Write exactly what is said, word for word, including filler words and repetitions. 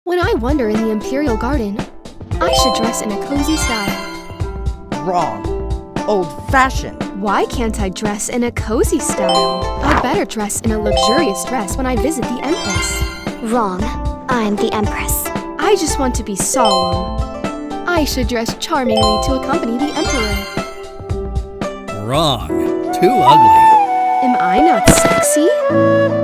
When I wander in the Imperial Garden, I should dress in a cozy style. Wrong. Old-fashioned. Why can't I dress in a cozy style? I'd better dress in a luxurious dress when I visit the Empress. Wrong. I'm the Empress. I just want to be solemn. I should dress charmingly to accompany the Emperor. Wrong. Too ugly. Am I not sexy?